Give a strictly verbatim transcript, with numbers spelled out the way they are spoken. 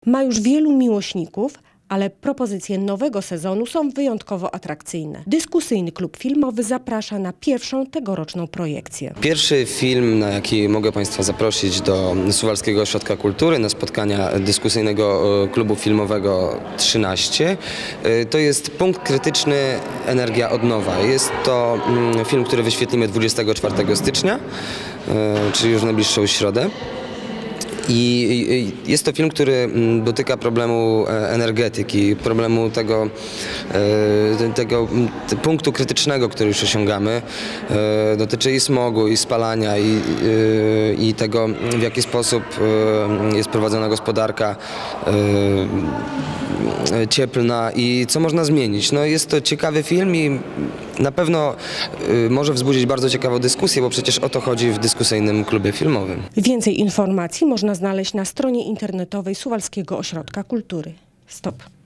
Ma już wielu miłośników, ale propozycje nowego sezonu są wyjątkowo atrakcyjne. Dyskusyjny klub filmowy zaprasza na pierwszą tegoroczną projekcję. Pierwszy film, na jaki mogę Państwa zaprosić do Suwalskiego Ośrodka Kultury, na spotkania dyskusyjnego klubu filmowego trzynaście, to jest Punkt krytyczny – Energia od nowa. Jest to film, który wyświetlimy dwudziestego czwartego stycznia, czyli już w najbliższą środę. I jest to film, który dotyka problemu energetyki, problemu tego, tego punktu krytycznego, który już osiągamy. Dotyczy i smogu, i spalania, i, i tego, w jaki sposób jest prowadzona gospodarka cieplna i co można zmienić. No, jest to ciekawy film i na pewno może wzbudzić bardzo ciekawą dyskusję, bo przecież o to chodzi w dyskusyjnym klubie filmowym. Więcej informacji można znaleźć na stronie internetowej Suwalskiego Ośrodka Kultury. Stop.